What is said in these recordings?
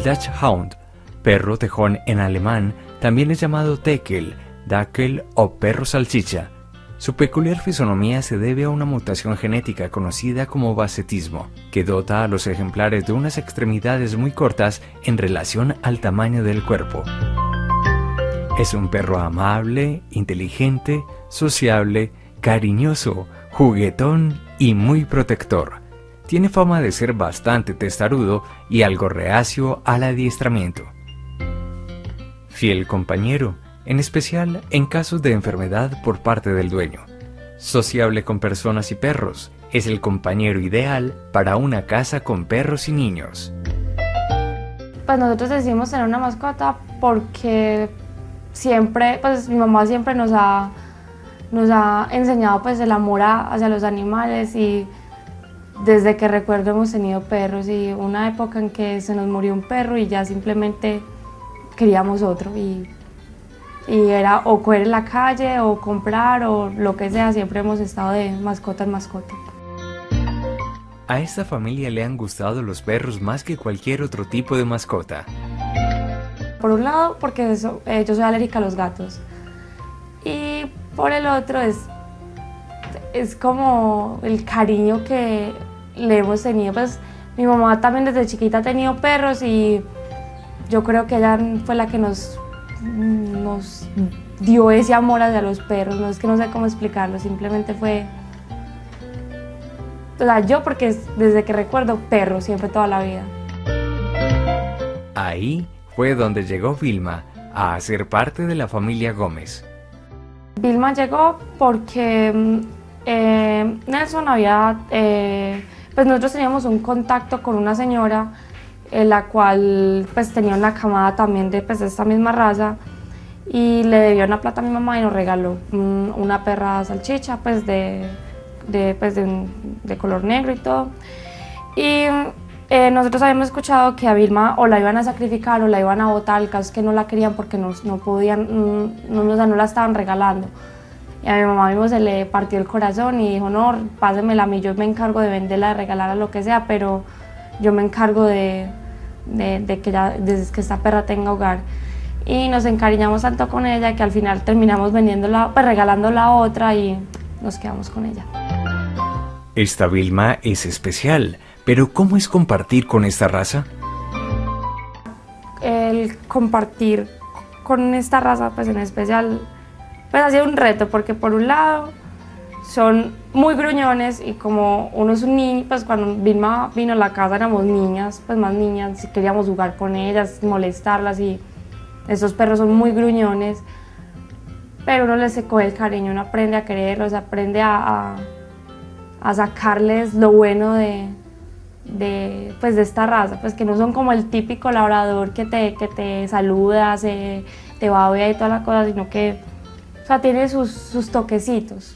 Dachshund, perro tejón en alemán, también es llamado Teckel, Dackel o perro salchicha. Su peculiar fisonomía se debe a una mutación genética conocida como basetismo, que dota a los ejemplares de unas extremidades muy cortas en relación al tamaño del cuerpo. Es un perro amable, inteligente, sociable, cariñoso, juguetón y muy protector. Tiene fama de ser bastante testarudo y algo reacio al adiestramiento. Fiel compañero, en especial en casos de enfermedad por parte del dueño. Sociable con personas y perros, es el compañero ideal para una casa con perros y niños. Pues nosotros decidimos tener una mascota porque siempre, pues mi mamá siempre nos ha enseñado pues el amor hacia los animales, y desde que recuerdo hemos tenido perros, y una época en que se nos murió un perro y ya simplemente queríamos otro, y era o coger en la calle o comprar o lo que sea, siempre hemos estado de mascota en mascota. A esta familia le han gustado los perros más que cualquier otro tipo de mascota. Por un lado, porque yo soy alérgica a los gatos, y por el otro es como el cariño que le hemos tenido. Pues mi mamá también desde chiquita ha tenido perros, y yo creo que ella fue la que nos dio ese amor hacia los perros. No es que no sé cómo explicarlo, simplemente fue, o sea, yo porque desde que recuerdo perros, siempre toda la vida. Ahí fue donde llegó Vilma a ser parte de la familia Gómez. Vilma llegó porque Nelson había, pues nosotros teníamos un contacto con una señora la cual pues tenía una camada también de esta misma raza, y le debió una plata a mi mamá y nos regaló una perra salchicha pues de color negro y todo. Y nosotros habíamos escuchado que a Vilma o la iban a sacrificar o la iban a botar. El caso es que no la querían porque no podían, no la estaban regalando. Y a mi mamá mismo se le partió el corazón y dijo, no, pásemela a mí, yo me encargo de venderla, de regalarla, lo que sea, pero yo me encargo de que esta perra tenga hogar. Y nos encariñamos tanto con ella que al final terminamos vendiéndola, pues regalándola a otra, y nos quedamos con ella. Esta Vilma es especial, pero ¿cómo es compartir con esta raza? El compartir con esta raza, pues en especial, pues ha sido un reto, porque por un lado son muy gruñones, y como uno es un niño, pues cuando Vilma vino a la casa éramos niñas, pues más niñas, y queríamos jugar con ellas, molestarlas, y estos perros son muy gruñones, pero uno les coge el cariño, uno aprende a quererlos, aprende a sacarles lo bueno de esta raza, pues que no son como el típico labrador que te saluda, te babea y toda la cosa, sino que, o sea, tiene sus toquecitos.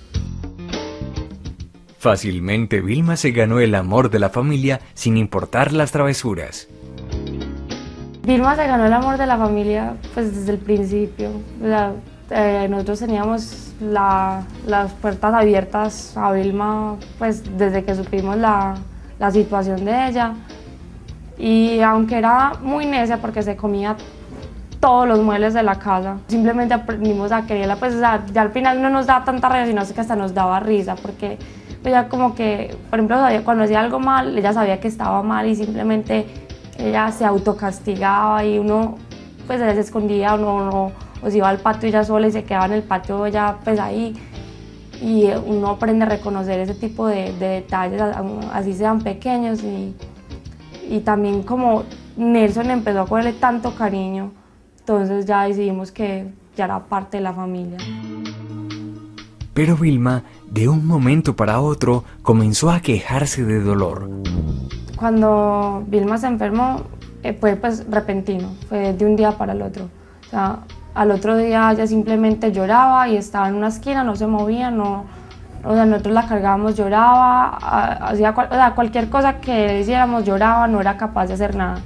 Fácilmente Vilma se ganó el amor de la familia sin importar las travesuras. Vilma se ganó el amor de la familia pues desde el principio. O sea, nosotros teníamos las puertas abiertas a Vilma pues desde que supimos la situación de ella, y aunque era muy necia porque se comía todos los muebles de la casa, simplemente aprendimos a quererla. Pues o sea, ya al final no nos daba tanta risa, sino que hasta nos daba risa, porque ella como que, por ejemplo, cuando hacía algo mal, ella sabía que estaba mal y simplemente ella se autocastigaba, y uno pues ella se escondía o se iba al patio ella sola y se quedaba en el patio ella pues ahí, y uno aprende a reconocer ese tipo de detalles, así sean pequeños, y también como Nelson empezó a cogerle tanto cariño, entonces ya decidimos que ya era parte de la familia. Pero Vilma, de un momento para otro, comenzó a quejarse de dolor. Cuando Vilma se enfermó, fue pues repentino, fue de un día para el otro. O sea, al otro día ella simplemente lloraba y estaba en una esquina, no se movía, o sea, nosotros la cargábamos, lloraba, hacía cualquier cosa que hiciéramos lloraba, no era capaz de hacer nada.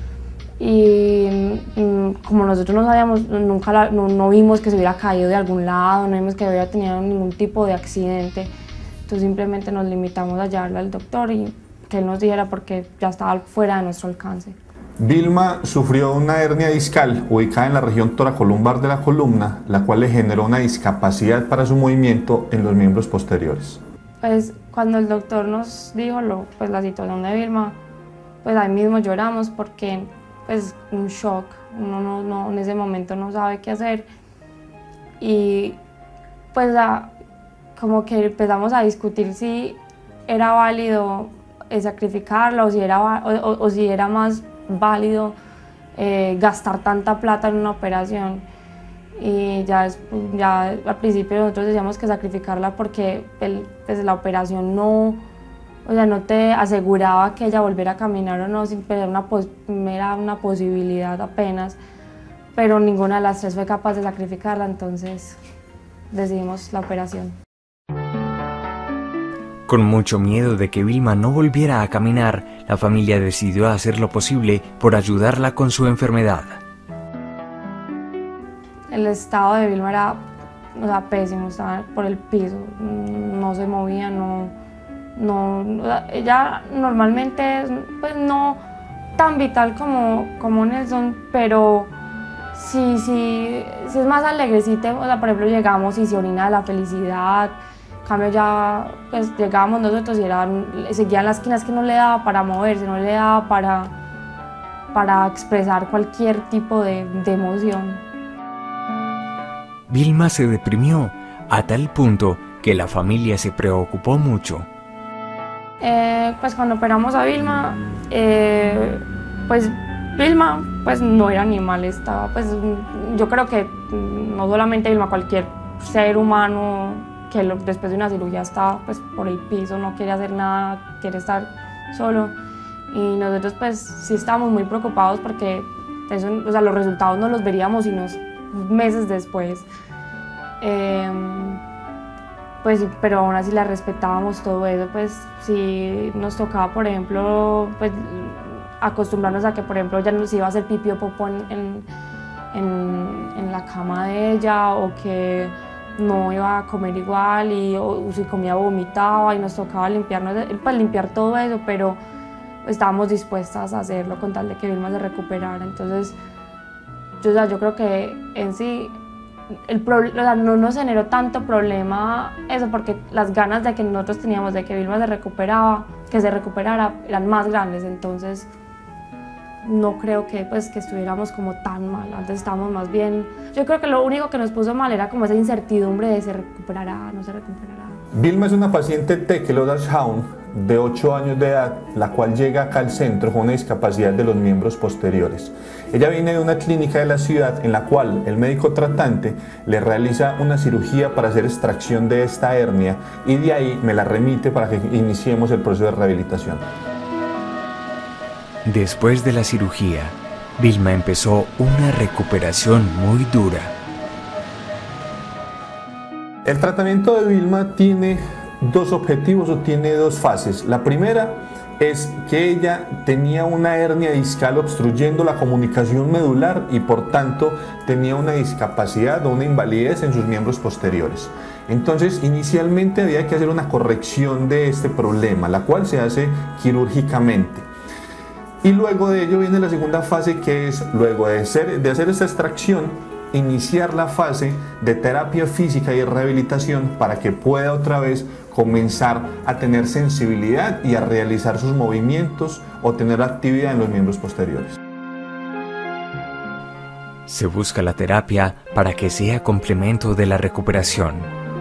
Y como nosotros no sabíamos, nunca no vimos que se hubiera caído de algún lado, no vimos que hubiera tenido ningún tipo de accidente, entonces simplemente nos limitamos a llevarla al doctor y que él nos dijera, porque ya estaba fuera de nuestro alcance. Vilma sufrió una hernia discal ubicada en la región toracolumbar de la columna, la cual le generó una discapacidad para su movimiento en los miembros posteriores. Pues cuando el doctor nos dijo pues, la situación de Vilma, pues ahí mismo lloramos porque pues un shock, uno en ese momento no sabe qué hacer y pues como que empezamos a discutir si era válido sacrificarla o si era más válido gastar tanta plata en una operación. Y ya al principio nosotros decíamos que sacrificarla porque pues la operación no te aseguraba que ella volviera a caminar o no, era una posibilidad apenas, pero ninguna de las tres fue capaz de sacrificarla, entonces decidimos la operación. Con mucho miedo de que Vilma no volviera a caminar, la familia decidió hacer lo posible por ayudarla con su enfermedad. El estado de Vilma era pésimo, estaba por el piso, no se movía, ella normalmente pues no tan vital como Nelson, pero sí es más alegrecita, por ejemplo llegamos y se orina de la felicidad. En cambio ya pues llegábamos nosotros y seguían las esquinas que no le daba para moverse, no le daba para expresar cualquier tipo de emoción. Vilma se deprimió a tal punto que la familia se preocupó mucho. Pues cuando operamos a Vilma, pues Vilma pues no era animal, estaba pues yo creo que no solamente Vilma, cualquier ser humano que después de una cirugía está pues por el piso, no quiere hacer nada, quiere estar solo. Y nosotros pues sí estábamos muy preocupados porque los resultados no los veríamos unos meses después. Pues, pero aún así la respetábamos todo eso, pues si nos tocaba, por ejemplo, pues, acostumbrarnos a que, por ejemplo, ya nos iba a hacer pipí o popó en la cama de ella, o que no iba a comer igual, o si comía vomitaba y nos tocaba limpiar todo eso, pero estábamos dispuestas a hacerlo con tal de que Vilma se recuperara. Entonces yo creo que en sí no nos generó tanto problema eso, porque las ganas de que nosotros teníamos de que Vilma se recuperara eran más grandes, entonces no creo que estuviéramos como tan mal, antes estábamos más bien. Yo creo que lo único que nos puso mal era como esa incertidumbre de se recuperará, no se recuperará. Vilma es una paciente Teckel-Oderschau de 8 años de edad, la cual llega acá al centro con una discapacidad de los miembros posteriores. Ella viene de una clínica de la ciudad en la cual el médico tratante le realiza una cirugía para hacer extracción de esta hernia y de ahí me la remite para que iniciemos el proceso de rehabilitación. Después de la cirugía, Vilma empezó una recuperación muy dura. El tratamiento de Vilma tiene dos objetivos o tiene dos fases. La primera es que ella tenía una hernia discal obstruyendo la comunicación medular y por tanto tenía una discapacidad o una invalidez en sus miembros posteriores. Entonces inicialmente había que hacer una corrección de este problema, la cual se hace quirúrgicamente. Y luego de ello viene la segunda fase, que es, luego de hacer esta extracción, iniciar la fase de terapia física y rehabilitación para que pueda otra vez comenzar a tener sensibilidad y a realizar sus movimientos o tener actividad en los miembros posteriores. Se busca la terapia para que sea complemento de la recuperación.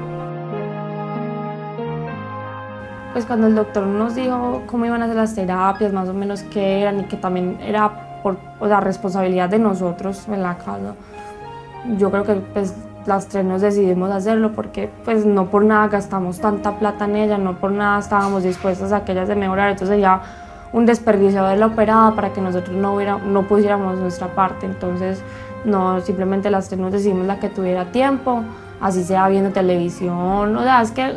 Pues cuando el doctor nos dijo cómo iban a ser las terapias, más o menos qué eran, y que también era por la responsabilidad de nosotros en la casa, yo creo que pues las tres nos decidimos hacerlo porque pues no por nada gastamos tanta plata en ella, no por nada estábamos dispuestas a que ella se mejorara, entonces sería un desperdicio de la operada para que nosotros no pusiéramos nuestra parte. Entonces no, simplemente las tres nos decidimos la que tuviera tiempo, así sea viendo televisión, o sea, es que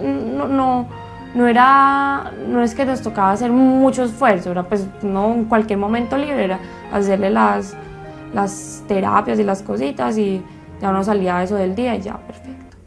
no es que nos tocaba hacer mucho esfuerzo, era pues no, en cualquier momento libre era hacerle las terapias y las cositas y ya uno salía eso del día y ya, perfecto.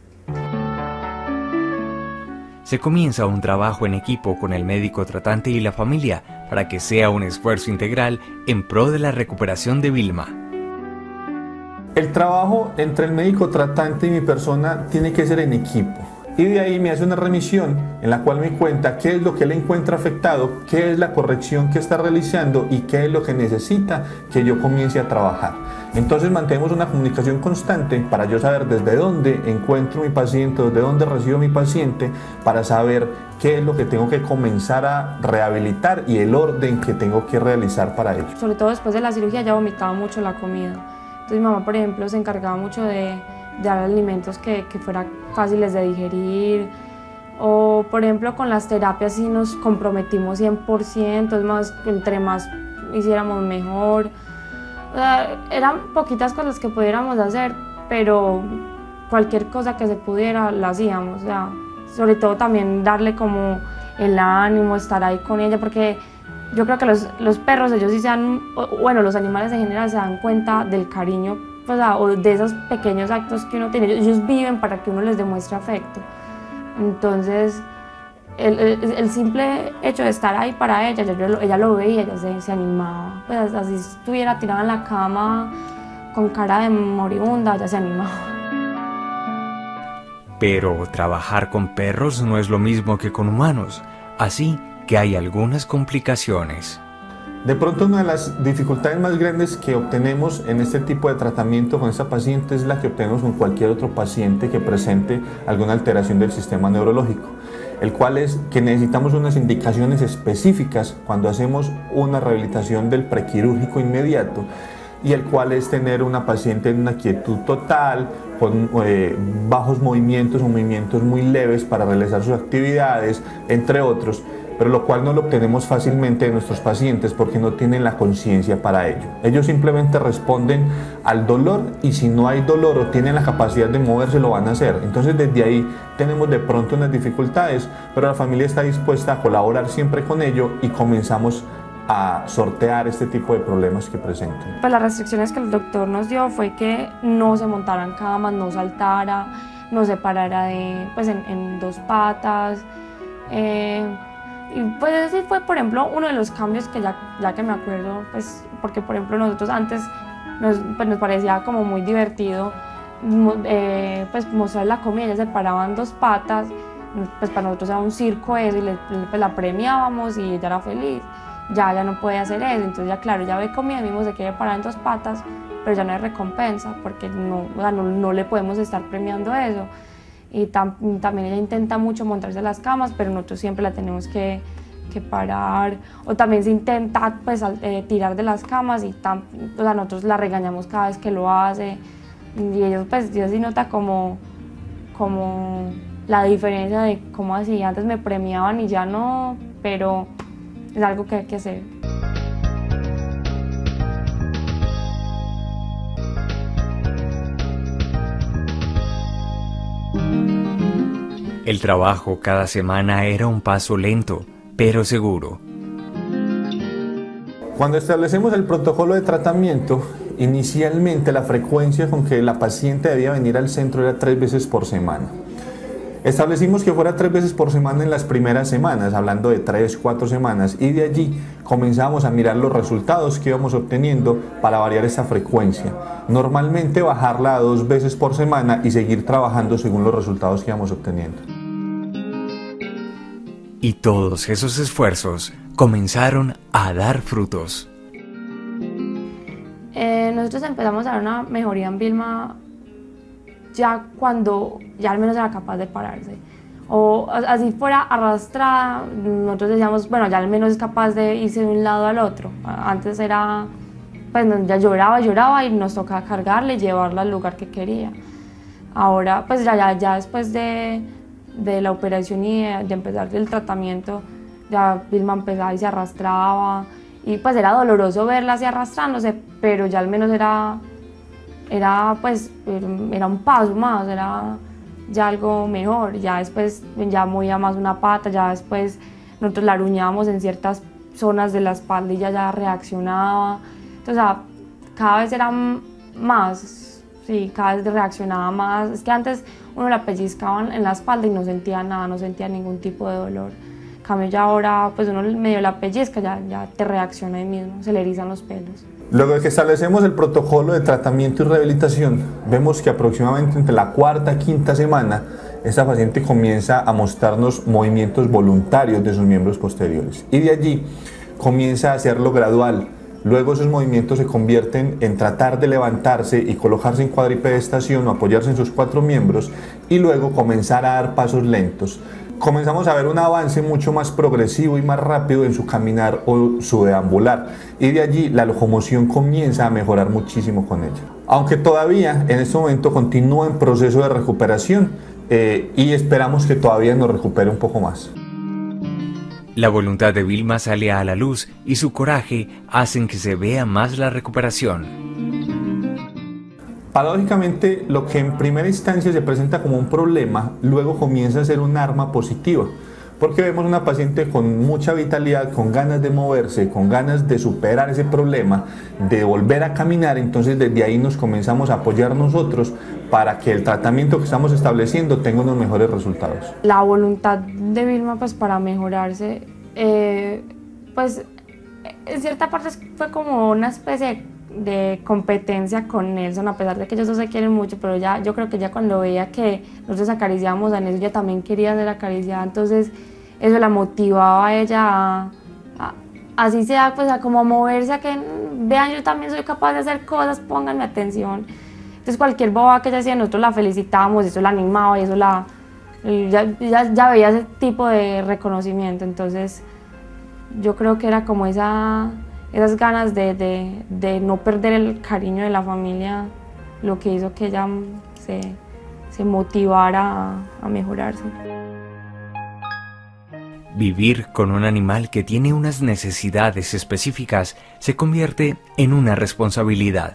Se comienza un trabajo en equipo con el médico tratante y la familia para que sea un esfuerzo integral en pro de la recuperación de Vilma. El trabajo entre el médico tratante y mi persona tiene que ser en equipo. Y de ahí me hace una remisión en la cual me cuenta qué es lo que él encuentra afectado, qué es la corrección que está realizando y qué es lo que necesita que yo comience a trabajar. Entonces mantenemos una comunicación constante para yo saber desde dónde encuentro mi paciente, desde dónde recibo mi paciente, para saber qué es lo que tengo que comenzar a rehabilitar y el orden que tengo que realizar para ello. Sobre todo después de la cirugía ya vomitaba mucho la comida. Entonces mi mamá, por ejemplo, se encargaba mucho de dar alimentos que fueran fáciles de digerir, o por ejemplo con las terapias sí nos comprometimos 100%, es más, entre más hiciéramos mejor. O sea, eran poquitas cosas que pudiéramos hacer, pero cualquier cosa que se pudiera la hacíamos. O sea, sobre todo también darle como el ánimo, estar ahí con ella, porque yo creo que los perros, ellos sí se dan, bueno, los animales en general se dan cuenta del cariño, o de esos pequeños actos que uno tiene. Ellos viven para que uno les demuestre afecto. Entonces, el simple hecho de estar ahí para ella, ella lo veía, ella se animaba. Pues así estuviera tirada en la cama con cara de moribunda, ella se animaba. Pero trabajar con perros no es lo mismo que con humanos, así que hay algunas complicaciones. De pronto una de las dificultades más grandes que obtenemos en este tipo de tratamiento con esta paciente es la que obtenemos con cualquier otro paciente que presente alguna alteración del sistema neurológico, el cual es que necesitamos unas indicaciones específicas cuando hacemos una rehabilitación del prequirúrgico inmediato, y el cual es tener una paciente en una quietud total, con bajos movimientos o movimientos muy leves para realizar sus actividades, entre otros, pero lo cual no lo obtenemos fácilmente de nuestros pacientes porque no tienen la conciencia para ello. Ellos simplemente responden al dolor, y si no hay dolor o tienen la capacidad de moverse, lo van a hacer. Entonces desde ahí tenemos de pronto unas dificultades, pero la familia está dispuesta a colaborar siempre con ello y comenzamos a sortear este tipo de problemas que presentan. Pues las restricciones que el doctor nos dio fue que no se montaran camas, no saltara, no se parara en dos patas. Y pues ese fue, por ejemplo, uno de los cambios que ya que me acuerdo, pues porque por ejemplo nosotros antes nos parecía como muy divertido pues mostrar la comida. Ella se paraba en dos patas, pues para nosotros era un circo eso, y pues la premiábamos y ella era feliz. Ya no puede hacer eso, entonces ya claro, ya ve comida, mismo se quiere parar en dos patas, pero ya no hay recompensa porque no le podemos estar premiando eso. Y también ella intenta mucho montarse a las camas, pero nosotros siempre la tenemos que parar. O también se intenta pues, tirar de las camas y nosotros la regañamos cada vez que lo hace. Y ellos pues sí nota como la diferencia de cómo así antes me premiaban y ya no, pero es algo que hay que hacer. El trabajo cada semana era un paso lento, pero seguro. Cuando establecemos el protocolo de tratamiento, inicialmente la frecuencia con que la paciente debía venir al centro era 3 veces por semana. Establecimos que fuera 3 veces por semana en las primeras semanas, hablando de 3, 4 semanas, y de allí comenzamos a mirar los resultados que íbamos obteniendo para variar esta frecuencia. Normalmente bajarla a 2 veces por semana y seguir trabajando según los resultados que íbamos obteniendo. Y todos esos esfuerzos comenzaron a dar frutos. Nosotros empezamos a ver una mejoría en Vilma ya cuando ya al menos era capaz de pararse. O así fuera arrastrada, nosotros decíamos, bueno, ya al menos es capaz de irse de un lado al otro. Antes era, pues ya lloraba y nos tocaba cargarle y llevarla al lugar que quería. Ahora, pues ya después de la operación y de empezar el tratamiento, ya Vilma empezaba y se arrastraba. Y pues era doloroso verla así arrastrándose, pero ya al menos era un paso más, era ya algo mejor. Ya después ya movía más una pata, ya después nosotros la aruñábamos en ciertas zonas de la espalda y ya reaccionaba. Entonces cada vez era más, sí, cada vez reaccionaba más. Es que antes uno la pellizcaba en la espalda y no sentía nada, no sentía ningún tipo de dolor. cambio ya ahora pues uno medio la pellizca, ya te reacciona ahí mismo, se le erizan los pelos. Luego de que establecemos el protocolo de tratamiento y rehabilitación, vemos que aproximadamente entre la cuarta y quinta semana, esta paciente comienza a mostrarnos movimientos voluntarios de sus miembros posteriores. Y de allí comienza a hacerlo gradual. Luego esos movimientos se convierten en tratar de levantarse y colocarse en cuadripedestación o apoyarse en sus 4 miembros y luego comenzar a dar pasos lentos. Comenzamos a ver un avance mucho más progresivo y más rápido en su caminar o su deambular, y de allí la locomoción comienza a mejorar muchísimo con ella. Aunque todavía en este momento continúa en proceso de recuperación y esperamos que todavía nos recupere un poco más. La voluntad de Vilma sale a la luz y su coraje hacen que se vea más la recuperación. Paradójicamente, lo que en primera instancia se presenta como un problema, luego comienza a ser un arma positiva, porque vemos una paciente con mucha vitalidad, con ganas de moverse, con ganas de superar ese problema, de volver a caminar. Entonces desde ahí nos comenzamos a apoyar nosotros para que el tratamiento que estamos estableciendo tenga unos mejores resultados. La voluntad de Vilma pues para mejorarse, pues en cierta parte fue como una especie de competencia con Nelson, a pesar de que ellos dos se quieren mucho, pero yo creo que ya cuando veía que nosotros acariciábamos a Nelson, ella también quería ser acariciada, entonces eso la motivaba a ella así sea, pues a como moverse, a que vean, yo también soy capaz de hacer cosas, pónganme atención. Entonces cualquier boba que ella hacía, nosotros la felicitábamos, eso la animaba y eso ya veía ese tipo de reconocimiento. Entonces yo creo que era como esas ganas de no perder el cariño de la familia lo que hizo que ella se motivara a mejorarse. Vivir con un animal que tiene unas necesidades específicas se convierte en una responsabilidad.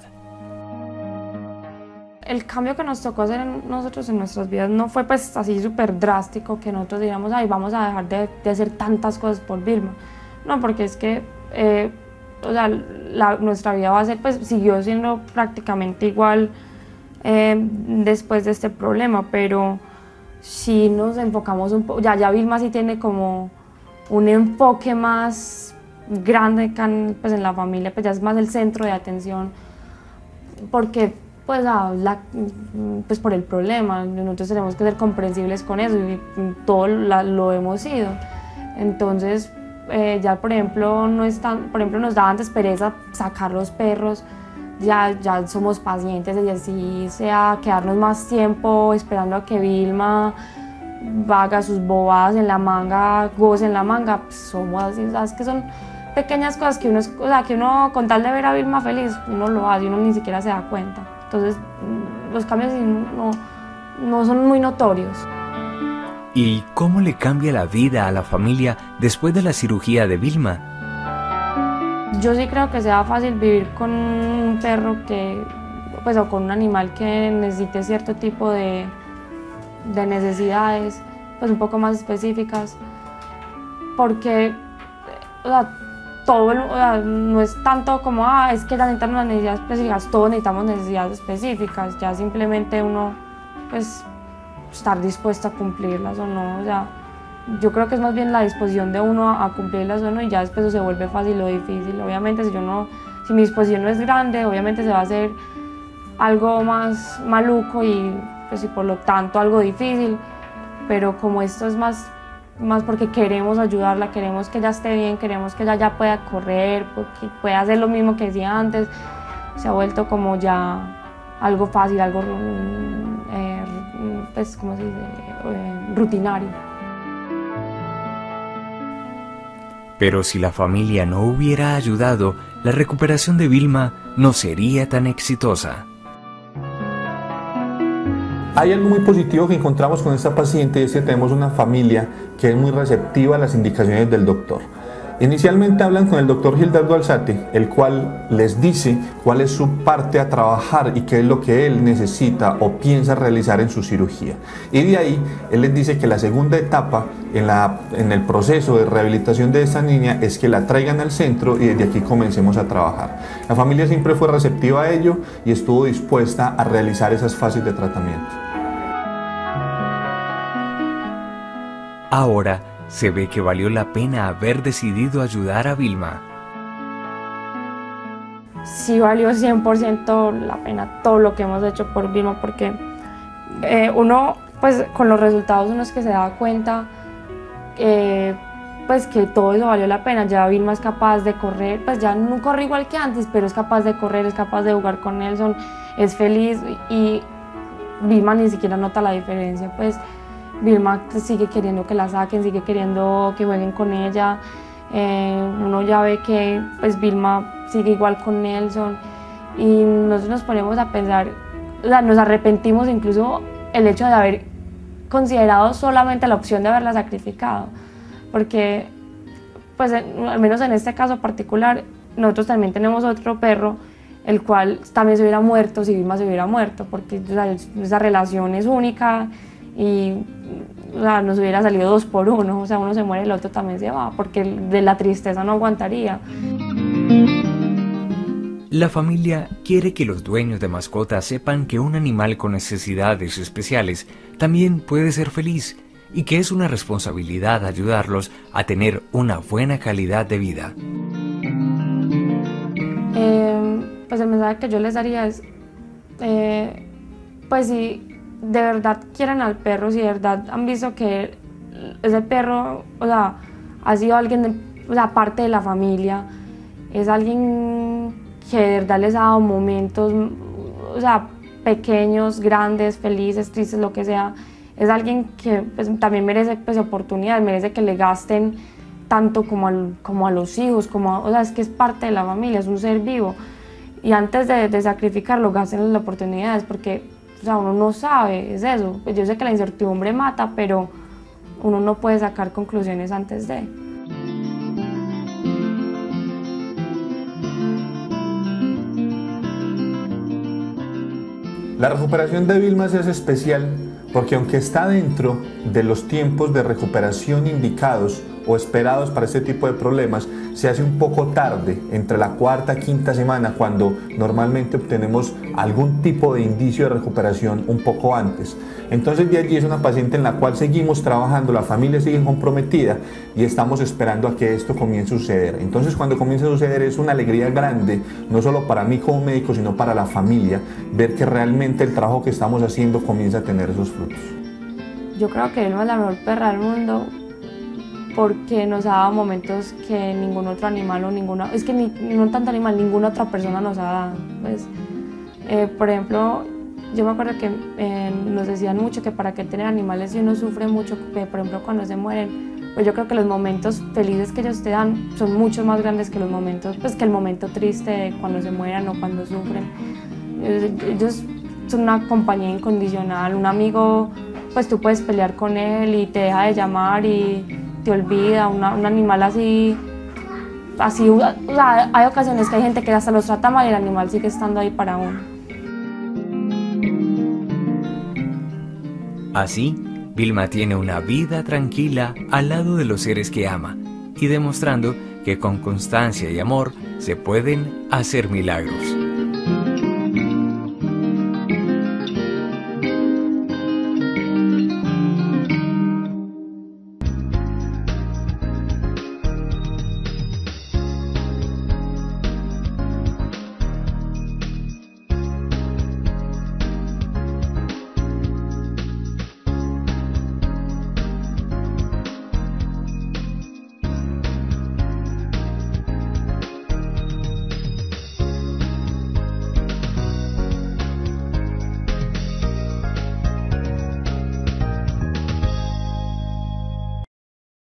El cambio que nos tocó hacer nosotros en nuestras vidas no fue pues así súper drástico que nosotros digamos, ay, vamos a dejar de hacer tantas cosas por Vilma. No, porque es que o sea, nuestra vida base pues siguió siendo prácticamente igual después de este problema, pero sí nos enfocamos un poco, ya Vilma sí tiene como un enfoque más grande pues en la familia, pues ya es más el centro de atención, porque pues, pues por el problema, nosotros tenemos que ser comprensibles con eso y todo lo hemos sido. Entonces ya por ejemplo, nos daba antes pereza sacar los perros, ya somos pacientes y así sea quedarnos más tiempo esperando a que Vilma haga sus bobadas en la manga, goce en la manga, pues somos así, ¿sabes? Que son pequeñas cosas que uno con tal de ver a Vilma feliz, uno lo hace y uno ni siquiera se da cuenta. Entonces los cambios no son muy notorios. ¿Y cómo le cambia la vida a la familia después de la cirugía de Vilma? Yo sí creo que sea fácil vivir con un perro pues, o con un animal que necesite cierto tipo de necesidades, pues un poco más específicas, porque no es tanto como, es que ya necesitan unas necesidades específicas, todos necesitamos necesidades específicas, ya simplemente uno, pues, estar dispuesto a cumplirlas o no, o sea, yo creo que es más bien la disposición de uno a cumplirlas o no, y ya después se vuelve fácil o difícil. Obviamente si mi disposición no es grande, obviamente se va a hacer algo más maluco y pues y por lo tanto algo difícil, pero como esto es más porque queremos ayudarla, queremos que ella esté bien, queremos que ella ya pueda correr, porque pueda hacer lo mismo que hacía antes, se ha vuelto como ya algo fácil, algo pues, ¿cómo se dice? Rutinario. Pero si la familia no hubiera ayudado, la recuperación de Vilma no sería tan exitosa. Hay algo muy positivo que encontramos con esta paciente, y es que tenemos una familia que es muy receptiva a las indicaciones del doctor. Inicialmente hablan con el doctor Gildardo Alzate, el cual les dice cuál es su parte a trabajar y qué es lo que él necesita o piensa realizar en su cirugía. Y de ahí él les dice que la segunda etapa en el proceso de rehabilitación de esta niña es que la traigan al centro y desde aquí comencemos a trabajar. La familia siempre fue receptiva a ello y estuvo dispuesta a realizar esas fases de tratamiento. Ahora se ve que valió la pena haber decidido ayudar a Vilma. Sí valió 100% la pena todo lo que hemos hecho por Vilma, porque uno, pues con los resultados uno es que se da cuenta pues que todo eso valió la pena. Ya Vilma es capaz de correr, pues ya no corre igual que antes, pero es capaz de correr, es capaz de jugar con Nelson, es feliz, y Vilma ni siquiera nota la diferencia. Pues Vilma sigue queriendo que la saquen, sigue queriendo que jueguen con ella. Uno ya ve que pues Vilma sigue igual con Nelson, y nosotros nos ponemos a pensar, o sea, nos arrepentimos incluso el hecho de haber considerado solamente la opción de haberla sacrificado, porque pues al menos en este caso particular nosotros también tenemos otro perro el cual también se hubiera muerto si Vilma se hubiera muerto, porque o sea, esa relación es única y o sea, nos hubiera salido 2 por 1, o sea, uno se muere, el otro también se va, porque de la tristeza no aguantaría. La familia quiere que los dueños de mascotas sepan que un animal con necesidades especiales también puede ser feliz, y que es una responsabilidad ayudarlos a tener una buena calidad de vida. Pues el mensaje que yo les daría es, pues si de verdad quieren al perro, si de verdad han visto que ese perro, o sea, ha sido alguien, o sea, parte de la familia, es alguien que de verdad les ha dado momentos, o sea, pequeños, grandes, felices, tristes, lo que sea, es alguien que pues, también merece pues, oportunidades, merece que le gasten tanto como a los hijos, o sea, es que es parte de la familia, es un ser vivo. Y antes de sacrificarlo, gasten las oportunidades, porque o sea, uno no sabe, es eso. Pues yo sé que la incertidumbre mata, pero uno no puede sacar conclusiones antes de. La recuperación de Vilma es especial porque aunque está dentro de los tiempos de recuperación indicados o esperados para este tipo de problemas, se hace un poco tarde, entre la 4ª, 5ª semana, cuando normalmente obtenemos algún tipo de indicio de recuperación un poco antes. Entonces de allí es una paciente en la cual seguimos trabajando, la familia sigue comprometida y estamos esperando a que esto comience a suceder. Entonces cuando comienza a suceder es una alegría grande, no solo para mí como médico, sino para la familia, ver que realmente el trabajo que estamos haciendo comienza a tener esos frutos. Yo creo que Vilma es la mejor perra del mundo, porque nos ha dado momentos que ningún otro animal o ninguna, es que no tanto animal, ninguna otra persona nos ha dado. Pues, por ejemplo, yo me acuerdo que nos decían mucho que para qué tener animales si uno sufre mucho, por ejemplo cuando se mueren, pues yo creo que los momentos felices que ellos te dan son mucho más grandes que los momentos, pues que el momento triste de cuando se mueran o cuando sufren. Ellos son una compañía incondicional, un amigo, pues tú puedes pelear con él y te deja de llamar y te olvida. Un animal así, o sea, hay ocasiones que hay gente que hasta los trata mal y el animal sigue estando ahí para uno. Así, Vilma tiene una vida tranquila al lado de los seres que ama, y demostrando que con constancia y amor se pueden hacer milagros.